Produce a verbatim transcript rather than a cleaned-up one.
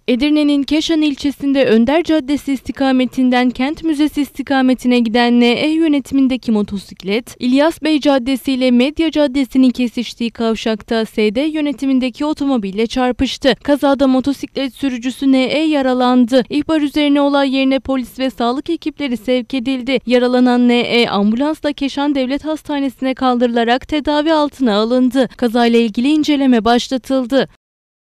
Edirne'nin Keşan ilçesinde Önder Caddesi istikametinden Kent Müzesi istikametine giden N E yönetimindeki motosiklet, İlyas Bey Caddesi ile Medya Caddesi'nin kesiştiği kavşakta S D yönetimindeki otomobille çarpıştı. Kazada motosiklet sürücüsü N E yaralandı. İhbar üzerine olay yerine polis ve sağlık ekipleri sevk edildi. Yaralanan N E ambulansla Keşan Devlet Hastanesi'ne kaldırılarak tedavi altına alındı. Kazayla ilgili inceleme başlatıldı.